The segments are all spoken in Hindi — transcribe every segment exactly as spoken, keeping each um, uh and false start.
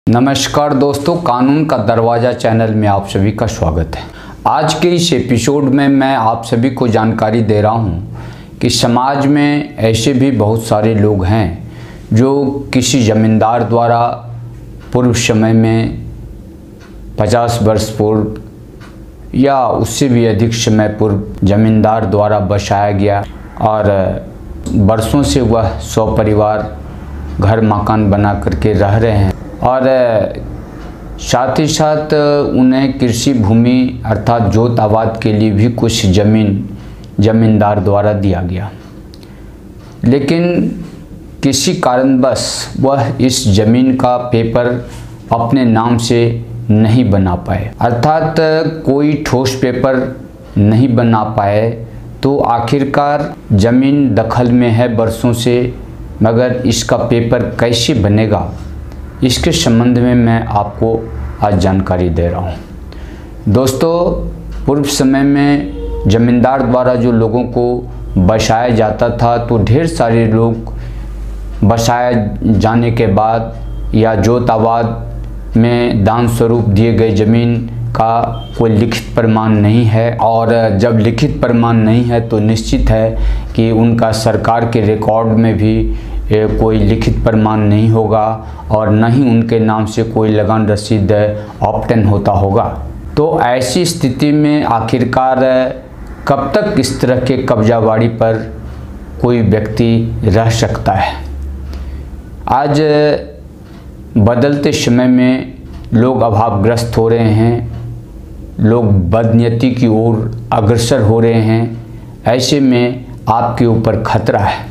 नमस्कार दोस्तों, कानून का दरवाज़ा चैनल में आप सभी का स्वागत है। आज के इस एपिसोड में मैं आप सभी को जानकारी दे रहा हूं कि समाज में ऐसे भी बहुत सारे लोग हैं जो किसी ज़मींदार द्वारा पूर्व समय में पचास वर्ष पूर्व या उससे भी अधिक समय पूर्व ज़मींदार द्वारा बसाया गया और वर्षों से वह सौ परिवार घर मकान बना करके रह रहे हैं और साथ ही साथ उन्हें कृषि भूमि अर्थात जोत आबाद के लिए भी कुछ ज़मीन ज़मींदार द्वारा दिया गया, लेकिन किसी कारणवश वह इस ज़मीन का पेपर अपने नाम से नहीं बना पाए, अर्थात कोई ठोस पेपर नहीं बना पाए। तो आखिरकार ज़मीन दखल में है वर्षों से, मगर इसका पेपर कैसे बनेगा, इसके संबंध में मैं आपको आज जानकारी दे रहा हूँ। दोस्तों, पूर्व समय में ज़मींदार द्वारा जो लोगों को बसाया जाता था, तो ढेर सारे लोग बसाया जाने के बाद या जोत आबाद में दान स्वरूप दिए गए ज़मीन का कोई लिखित प्रमाण नहीं है, और जब लिखित प्रमाण नहीं है तो निश्चित है कि उनका सरकार के रिकॉर्ड में भी कोई लिखित प्रमाण नहीं होगा और न ही उनके नाम से कोई लगान रसीद ऑब्टेन होता होगा। तो ऐसी स्थिति में आखिरकार कब तक इस तरह के कब्जावाड़ी पर कोई व्यक्ति रह सकता है। आज बदलते समय में लोग अभावग्रस्त हो रहे हैं, लोग बदनीयती की ओर अग्रसर हो रहे हैं। ऐसे में आपके ऊपर खतरा है,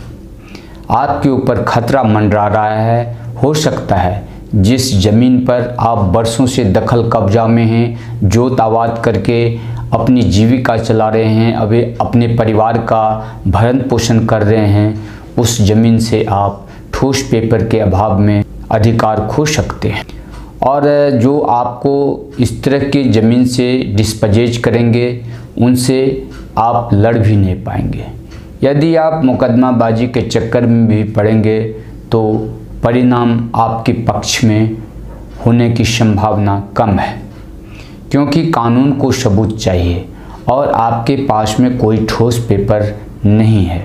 आपके ऊपर खतरा मंडरा रहा है। हो सकता है जिस ज़मीन पर आप वर्षों से दखल कब्जा में हैं, जोत आबाद करके अपनी जीविका चला रहे हैं, अभी अपने परिवार का भरण पोषण कर रहे हैं, उस ज़मीन से आप ठोस पेपर के अभाव में अधिकार खो सकते हैं। और जो आपको इस तरह की ज़मीन से डिस्पजेज करेंगे, उनसे आप लड़ भी नहीं पाएंगे। यदि आप मुकदमाबाजी के चक्कर में भी पड़ेंगे तो परिणाम आपके पक्ष में होने की संभावना कम है, क्योंकि कानून को सबूत चाहिए और आपके पास में कोई ठोस पेपर नहीं है।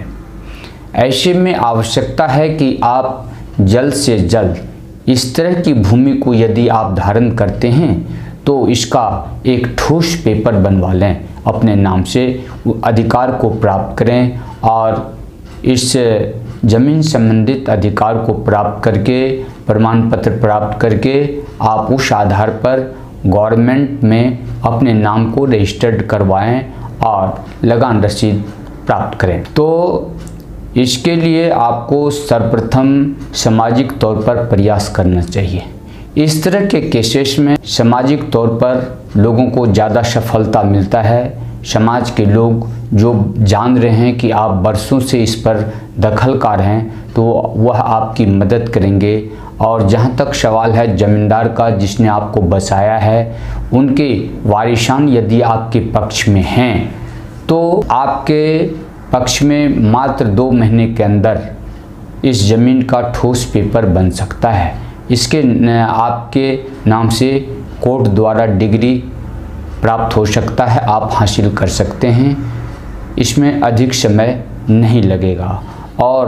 ऐसे में आवश्यकता है कि आप जल्द से जल्द इस तरह की भूमि को यदि आप धारण करते हैं तो इसका एक ठोस पेपर बनवा लें, अपने नाम से अधिकार को प्राप्त करें और इस ज़मीन संबंधित अधिकार को प्राप्त करके प्रमाण पत्र प्राप्त करके आप उस आधार पर गवर्नमेंट में अपने नाम को रजिस्टर्ड करवाएं और लगान रसीद प्राप्त करें। तो इसके लिए आपको सर्वप्रथम सामाजिक तौर पर प्रयास करना चाहिए। इस तरह के केसेस में सामाजिक तौर पर लोगों को ज़्यादा सफलता मिलता है। समाज के लोग जो जान रहे हैं कि आप वर्षों से इस पर दखलकार हैं, तो वह आपकी मदद करेंगे। और जहां तक सवाल है ज़मींदार का जिसने आपको बसाया है, उनके वारिसान यदि आपके पक्ष में हैं तो आपके पक्ष में मात्र दो महीने के अंदर इस ज़मीन का ठोस पेपर बन सकता है। इसके आपके नाम से कोर्ट द्वारा डिग्री प्राप्त हो सकता है, आप हासिल कर सकते हैं। इसमें अधिक समय नहीं लगेगा और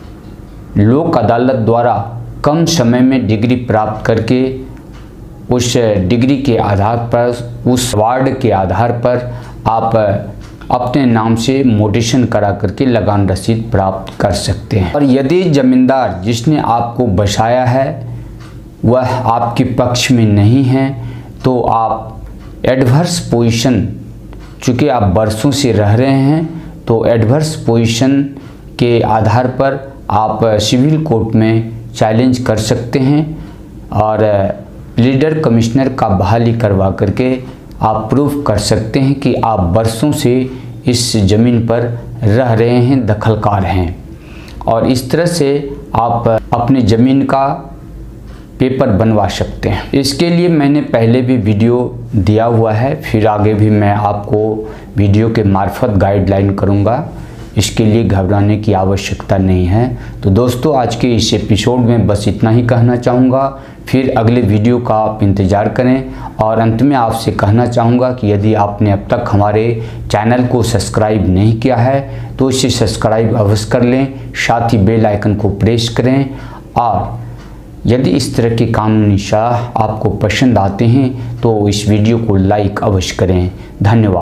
लोक अदालत द्वारा कम समय में डिग्री प्राप्त करके उस डिग्री के आधार पर, उस वार्ड के आधार पर आप अपने नाम से मोडिशन करा करके लगान रसीद प्राप्त कर सकते हैं। और यदि ज़मींदार जिसने आपको बसाया है वह आपके पक्ष में नहीं है, तो आप एडवर्स पोजीशन, चूँकि आप वर्षों से रह रहे हैं, तो एडवर्स पोजीशन के आधार पर आप सिविल कोर्ट में चैलेंज कर सकते हैं और लीडर कमिश्नर का बहाली करवा करके आप प्रूव कर सकते हैं कि आप वर्षों से इस ज़मीन पर रह रहे हैं, दखलकार हैं। और इस तरह से आप अपनी ज़मीन का पेपर बनवा सकते हैं। इसके लिए मैंने पहले भी वीडियो दिया हुआ है, फिर आगे भी मैं आपको वीडियो के मार्फत गाइडलाइन करूंगा इसके लिए घबराने की आवश्यकता नहीं है। तो दोस्तों आज के इस एपिसोड में बस इतना ही कहना चाहूँगा, फिर अगले वीडियो का आप इंतज़ार करें। और अंत में आपसे कहना चाहूँगा कि यदि आपने अब तक हमारे चैनल को सब्सक्राइब नहीं किया है तो इसे सब्सक्राइब अवश्य कर लें, साथ ही बेल आइकन को प्रेस करें। और यदि इस तरह के कानूनी सलाह आपको पसंद आते हैं तो इस वीडियो को लाइक अवश्य करें। धन्यवाद।